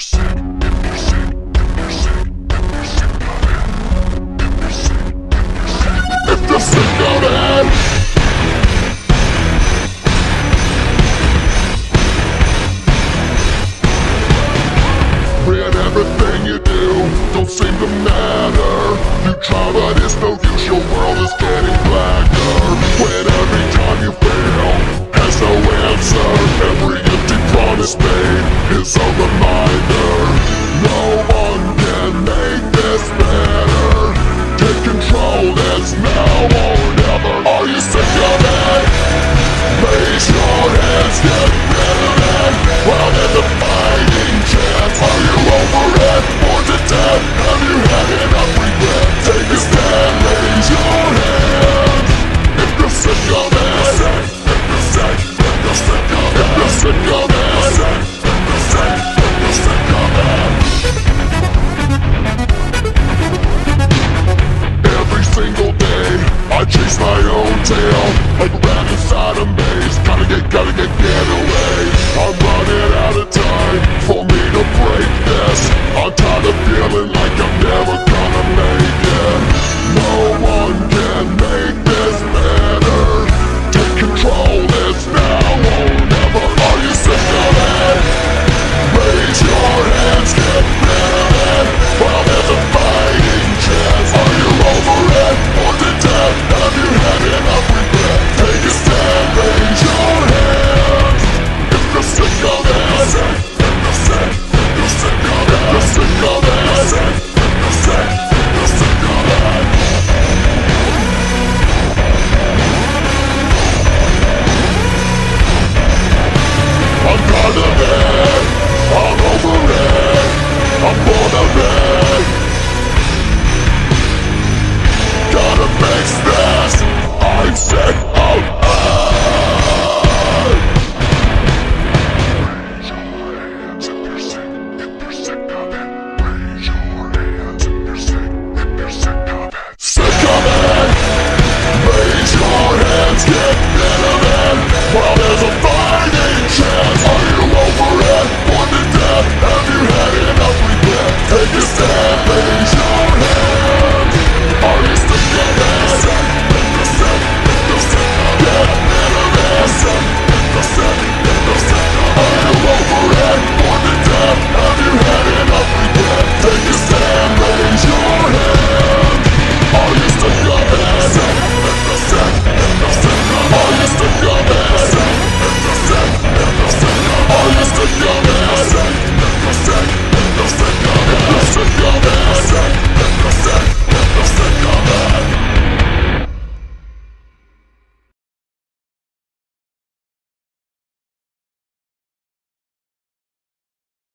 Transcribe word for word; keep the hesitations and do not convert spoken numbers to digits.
Everything you do don't seem to matter. You try but it's no use, your world is getting blacker. When every time you fail has no answer, every empty promise made is a reminder. No one can make this better. Take control, it's now or never. Are you sick of it? Raise your hands, get